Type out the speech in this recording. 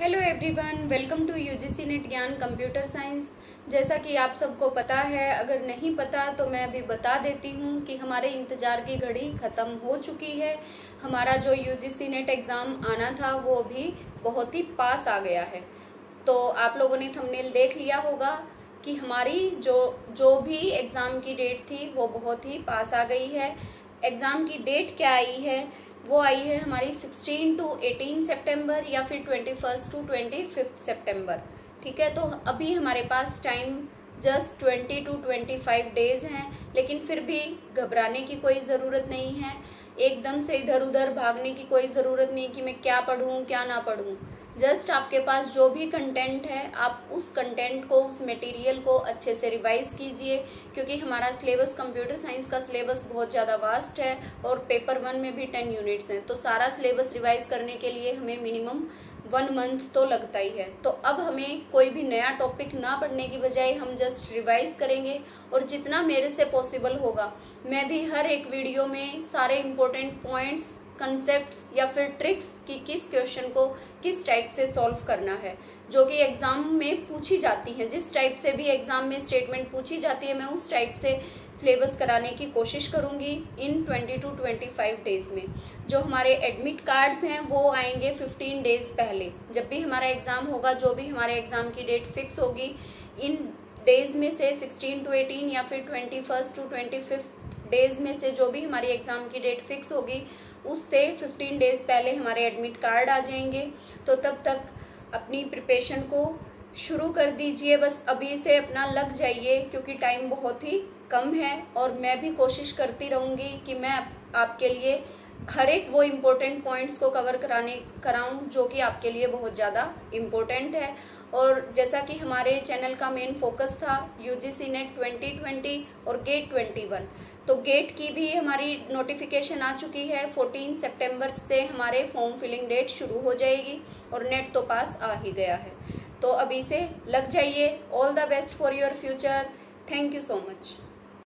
Hello everyone, welcome to UGC NET Gyan computer science. जैसा कि आप सबको पता है, अगर नहीं पता तो मैं अभी बता देती हूँ कि हमारे इंतज़ार की घड़ी ख़त्म हो चुकी है। हमारा जो यूजीसी नेट एग्ज़ाम आना था वो अभी बहुत ही पास आ गया है। तो आप लोगों ने थंबनेल देख लिया होगा कि हमारी जो भी एग्ज़ाम की डेट थी वो बहुत ही पास आ गई है। एग्ज़ाम की डेट क्या आई है? वो आई है हमारी 16 टू 18 सितंबर या फिर 21 टू 25 सितंबर। ठीक है, तो अभी हमारे पास टाइम जस्ट 20 टू 25 डेज़ हैं, लेकिन फिर भी घबराने की कोई ज़रूरत नहीं है। एकदम से इधर उधर भागने की कोई ज़रूरत नहीं कि मैं क्या पढूं क्या ना पढूं। जस्ट आपके पास जो भी कंटेंट है, आप उस कंटेंट को, उस मटेरियल को अच्छे से रिवाइज़ कीजिए, क्योंकि हमारा सिलेबस, कंप्यूटर साइंस का सिलेबस बहुत ज़्यादा वास्ट है और पेपर 1 में भी 10 यूनिट्स हैं। तो सारा सिलेबस रिवाइज़ करने के लिए हमें मिनिमम 1 मंथ तो लगता ही है। तो अब हमें कोई भी नया टॉपिक ना पढ़ने की बजाय हम जस्ट रिवाइज़ करेंगे, और जितना मेरे से पॉसिबल होगा मैं भी हर एक वीडियो में सारे इम्पोर्टेंट पॉइंट्स, कंसेप्ट्स या फिर ट्रिक्स कि किस क्वेश्चन को किस टाइप से सॉल्व करना है, जो कि एग्ज़ाम में पूछी जाती हैं। जिस टाइप से भी एग्ज़ाम में स्टेटमेंट पूछी जाती है, मैं उस टाइप से सिलेबस कराने की कोशिश करूंगी इन 20 टू 25 डेज़ में। जो हमारे एडमिट कार्ड्स हैं वो आएंगे 15 डेज़ पहले। जब भी हमारा एग्ज़ाम होगा, जो भी हमारे एग्ज़ाम की डेट फिक्स होगी, इन डेज़ में से 16 टू 18 या फिर 21 टू 25 डेज़ में से जो भी हमारी एग्ज़ाम की डेट फिक्स होगी, उससे 15 डेज़ पहले हमारे एडमिट कार्ड आ जाएंगे। तो तब तक अपनी प्रिपरेशन को शुरू कर दीजिए। बस अभी से अपना लग जाइए, क्योंकि टाइम बहुत ही कम है और मैं भी कोशिश करती रहूँगी कि मैं आपके लिए हर एक वो इम्पोर्टेंट पॉइंट्स को कवर कराऊँ जो कि आपके लिए बहुत ज़्यादा इम्पोर्टेंट है। और जैसा कि हमारे चैनल का मेन फोकस था यूजीसी नेट 2020 और गेट 21, तो गेट की भी हमारी नोटिफिकेशन आ चुकी है। 14 सितंबर से हमारे फॉर्म फिलिंग डेट शुरू हो जाएगी और नेट तो पास आ ही गया है। तो अभी से लग जाइए। All the best for your future. Thank you so much.